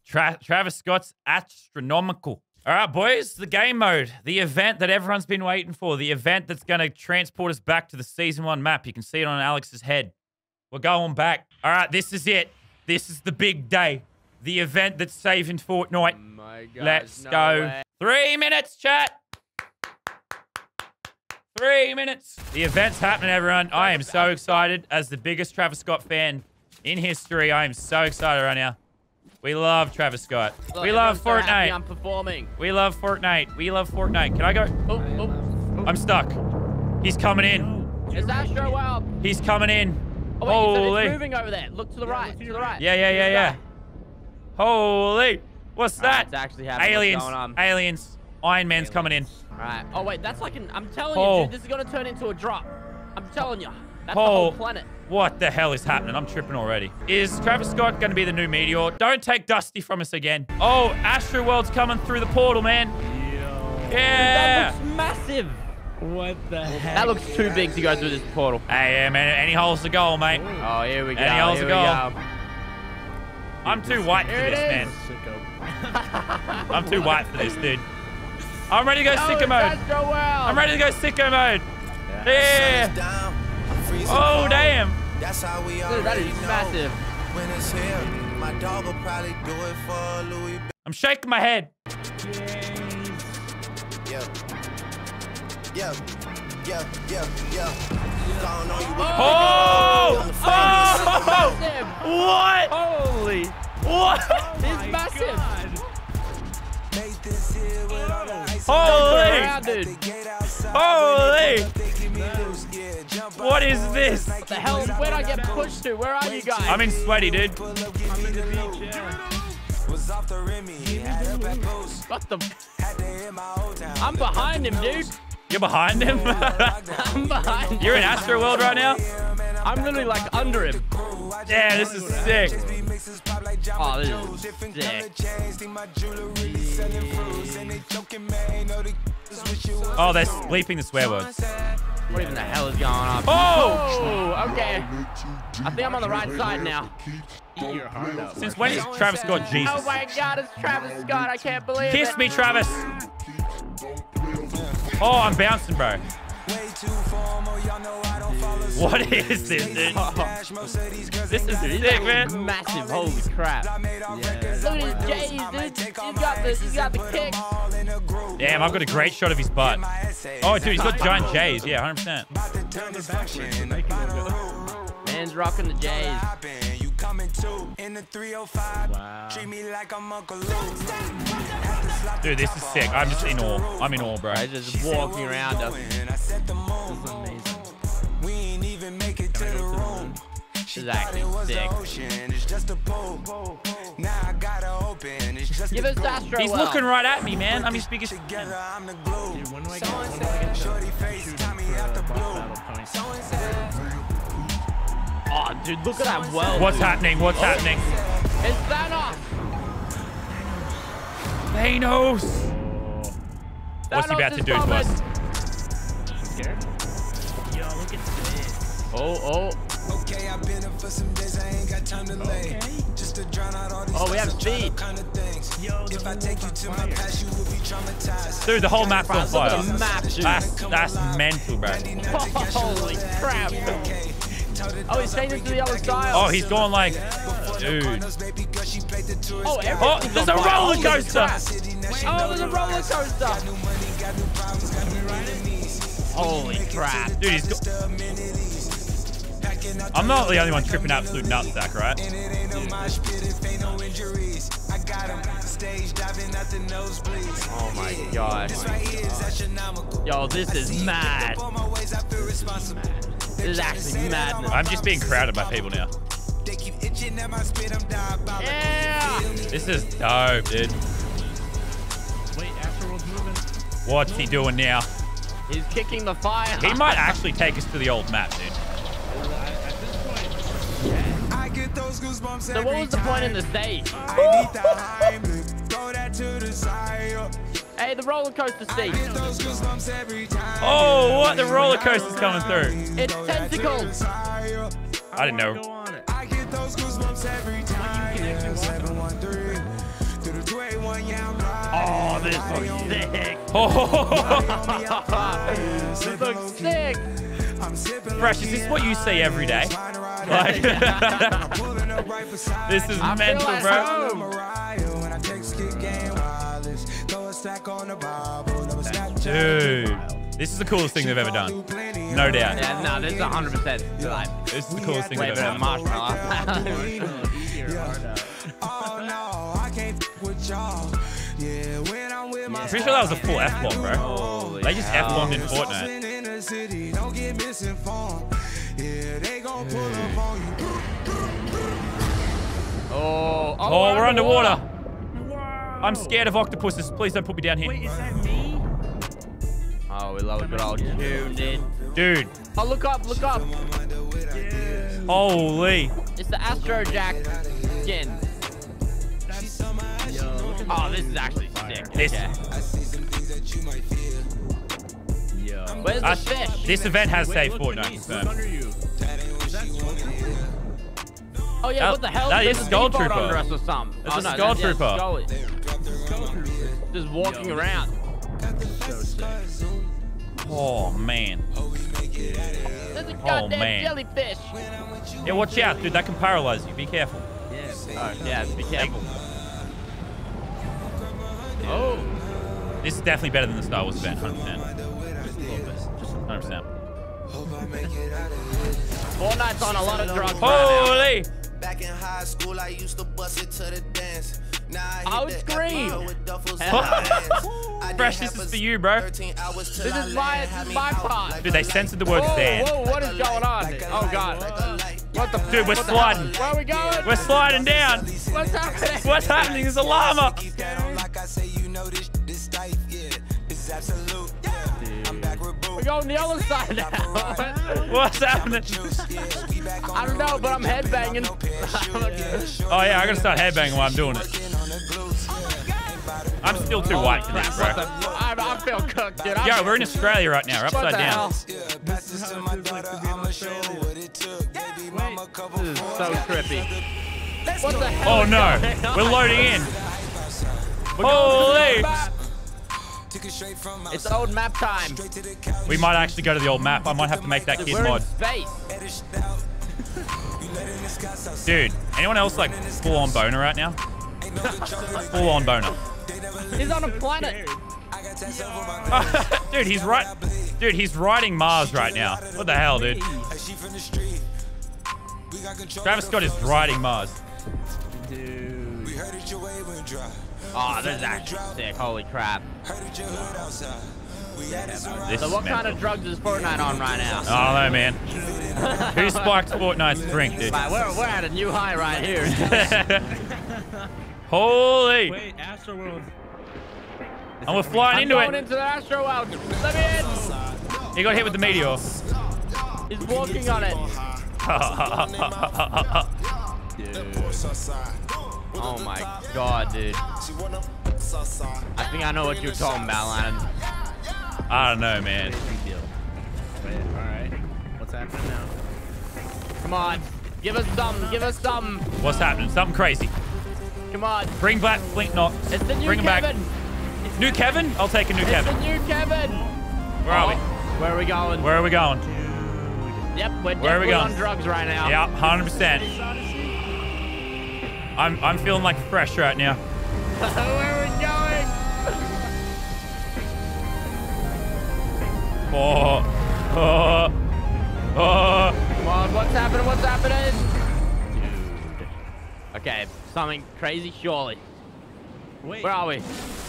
Travis Scott's astronomical. All right, boys, the game mode, the event that everyone's been waiting for, the event that's going to transport us back to the Season 1 map. You can see it on Alex's head. We're going back. All right, this is it. This is the big day. The event that's saving Fortnite. Oh my God, Let's no go. way. 3 minutes, chat. 3 minutes. The event's happening, everyone. I am so excited. As the biggest Travis Scott fan in history, I am so excited right now. We love Travis Scott. Look, we love everyone's so happy Fortnite. I'm performing. We love Fortnite. We love Fortnite. Can I go? Oh. I'm stuck. He's coming in. Is that show well? He's coming in. Oh, wait, Holy. it's moving over there. Look to the right. To the right. Yeah. Holy. What's that? It's actually happening. Aliens. What's going on? Aliens. Iron Man's coming in. Right. Oh, wait, that's like an... I'm telling Oh. you, dude, this is going to turn into a drop. I'm telling you. That's the whole planet. What the hell is happening? I'm tripping already. Is Travis Scott going to be the new Meteor? Don't take Dusty from us again. Oh, Astro World's coming through the portal, man. Yeah. That looks massive. What the heck? That looks too big to go through this portal. Hey, yeah, man. Any hole's a goal, mate. Oh, here we go. Any hole's Here a we goal. go. I'm too white for Here it this, is. man. Sicko. I'm too white for this, dude. I'm ready to go sicko it's mode. Astro World. I'm ready to go sicko mode. Yeah. Oh, damn. That's how we Dude, already that is know. massive. When it's here, my dog will probably do it for Louis. I'm shaking my head. Yeah. Don't know you Oh! Massive. What? Holy. What? It's massive. made this here with all the ice. Holy! Around, dude. Holy! What is this? What the hell? Where'd I get pushed to? Where are you guys? I'm in sweaty, dude. I'm in the beach, yeah. What the? I'm behind him, dude. You're behind him? I'm behind him. You're in Astro World right now? I'm literally like under him. Yeah, this is sick. Oh, this is sick. Oh, they're bleeping the swear words. What even the hell is going on? Oh! Oh, okay. I think I'm on the right side now. Eat your heart out. Since when is Travis Scott Oh Jesus? my God, it's Travis Scott. I can't believe Kiss it. me, Travis. Oh, I'm bouncing, bro. What is this, dude? This is sick, man. Massive. Holy crap. Look at his J's, dude. He's got the kick. Damn, I've got a great shot of his butt. Oh, dude, he's got giant J's. Yeah, 100%. Turn it backwards to make it look good. Man's rocking the J's. Wow. Dude, this is sick. I'm just in awe. I'm in awe, bro. He's just walking around us. This is amazing. This is actually sick. Give us Astro He's World. looking right at me, man. I'm his biggest fan. Dude, when do I get the battle points? Oh, dude, look at that world. What's happening? What's happening? It's Thanos. Thanos. What's he about to do to us? Scared? Yo, look at this. Oh. Okay, I've been up for some days, I ain't got time to lay. Just to drown out all these Oh, we have speed. kind of things. Yo, If I take you to my past, you will be traumatized. Dude, the whole map's on Look fire. at the map, dude. That's mental, bro. Holy crap. Oh, he's changing to the other side. Oh, he's going like, dude. Oh, Oh, there's a roller coaster. Oh, there's a roller coaster. Holy crap. Dude, he's got... I'm not the only one tripping absolute nutsack, right? Oh my gosh. Yo, this is mad. This is actually madness. I'm just being crowded by people now. Yeah. This is dope, dude. Wait, Astroworld's moving. What's he doing now? He's kicking the fire. He might actually take us to the old map, dude. At this point, yeah. So what was the point in the stage? Hey, the roller coaster stage. Oh, what? The roller coaster's coming through. It's tentacles. I didn't know. Go on it. Oh, this looks sick. This looks sick. Fresh, is this what you see every day? Like, this is I feel mental, at bro. home. Dude, this is the coolest thing they've ever done. No doubt. Yeah, no, this is 100% like This is the coolest thing way they've better ever than done. Marshmallow. I'm pretty sure that was a full F-bomb, bro. Holy They just hell. F-bombed in Fortnite. Oh, we're underwater. I'm scared of octopuses. Please don't put me down here. Wait, is that me? Oh, we love a good old tune, dude. Dude, Oh, look up, look up. Yeah. holy. It's the Astro Jack skin. Yo, look at Oh, this is actually sick. This- Okay. Yo. Where's the fish? This event has Wait, saved look Fortnite. beneath, look confirmed. under you. Is that SpongeBob? Oh yeah, That- what the hell? that There's is a Skull speedboat Trooper. under us or something. That's a no, Skull yeah, Trooper. Scully. Skeleton. Just walking around. So sick. Oh, man. There's a goddamn man. jellyfish. Yeah, watch out, dude. That can paralyze you. Be careful. Yeah. Oh, yeah, be careful. Oh. This is definitely better than the Star Wars event, 100%. 100%. Fortnite's on a lot of drugs right now. Holy! Back in high school, I used to bust it to the dance. Now I Oh, hit it's the green. FBO with duffels in Hell. my hands. I did Fresh, half this is a for you, bro. 13 hours till This I is land, had me my out part. like Dude, they a censored the light. word Whoa, sand. whoa, what is going on? Oh, God. What the Dude, we're what the sliding. hell? Where are we going? We're sliding down. What's happening? What's happening? There's a llama. Keep that on like I say, you know this type, yeah. This is absolute, yeah. I'm back with Boo. We're going the other side now. What's happening? I don't know, but I'm headbanging. Oh, yeah, I gotta start headbanging while I'm doing it. I'm still too white for this, bro. I feel cooked, dude. Yo, we're in Australia right now. We're What upside the down. hell? This is how it feels like to be in Australia. This is so trippy. What the hell? Oh, is no. going on? We're loading in. We're going to the Holy! old map. It's old map time. We might actually go to the old map. I might have to make that kid We're mod. in space. Dude, anyone else like full-on boner right now? Full-on boner. He's on a planet. Dude, he's right. Dude, he's riding Mars right now. What the hell, dude? Travis Scott is riding Mars. Dude. Oh, this is actually sick. Holy crap. This So is what kind mental. of drugs is Fortnite on right now? I don't know, man. Who spiked Fortnite's drink, dude? Right, we're at a new high right here. Holy! Wait, Astroworld. And we're flying I'm into going it. into the Astro World. Let me He got hit with the meteor. in. He's walking on it. Oh my god, dude. I think I know what you're talking about, Lannon. I don't know, man. Wait, alright. What's happening now? Come on. Give us some. Give us some. What's happening? Something crazy. Come on. Bring back Flint Knox. It's the new Bring him Kevin. back. New Kevin? I'll take a new It's Kevin. the new Kevin. Where are we? Where are we going? Where are we going? Yep, we're Where are we definitely going? on drugs right now. Yeah, 100%. I'm feeling like fresh right now. Where are we going? Oh, oh, oh. Come on, what's happening? What's happening? Dude. Okay, something crazy surely. Wait. Where are we?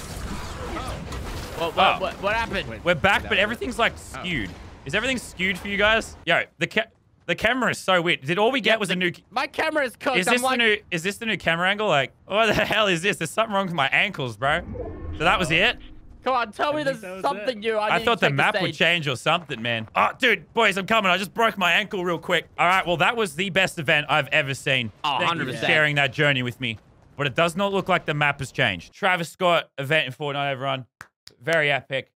Oh. What happened? Wait. We're back, but everything's like skewed. Is everything skewed for you guys? Yo, the camera is so weird. Did all we get was a new? My camera is cooked. Is this I'm like, the new? Is this the new camera angle? Like, what the hell is this? There's something wrong with my ankles, bro. So that was it. come on, tell me think there's that was something it. new. I need thought to the check map would stage. change or something, man. Oh, dude, boys, I'm coming. I just broke my ankle real quick. All right, well, that was the best event I've ever seen. Oh, Thank you for 100%. sharing that journey with me. But it does not look like the map has changed. Travis Scott event in Fortnite, everyone. Very epic.